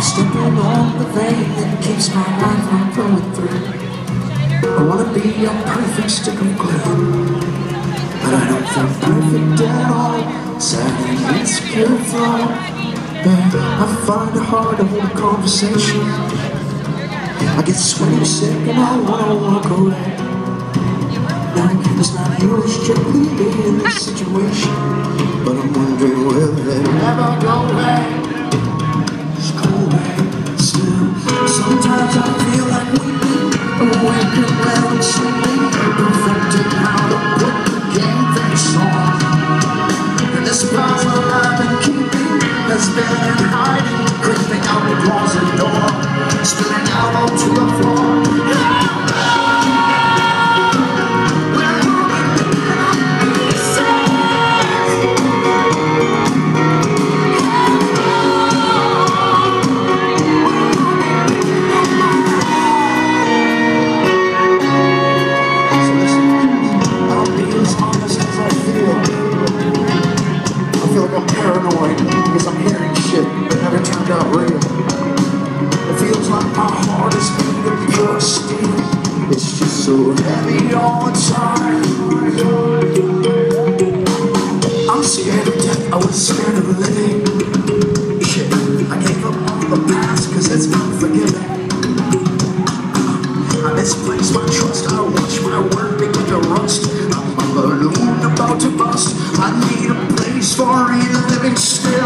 stepping on the vein that keeps my life from flowing through. I wanna be a perfect stick of glue, but I don't feel perfect at all. Sad and insecure flaw. I find it hard to hold a conversation. I get sweaty, sick, and I wanna walk away. Now it's not you strictly in this situation, but I'm wondering will it ever go away? Just go away. Still, sometimes I feel like weeping, awake and well and sleeping, perfecting how to put the game face on. And this power I've been keeping has been in hiding, creeping out the closet door, spilling out onto the floor. I'm paranoid because I'm hearing shit that never turned out real. It feels like my heart is made of pure steel. It's just so heavy all the time. I'm scared of death, I was scared of living. Shit, I gave up on the past cause it's unforgiving. I misplaced my trust, I watch my word begin to rust. I'm a balloon about to bust. I need a place for reliving still.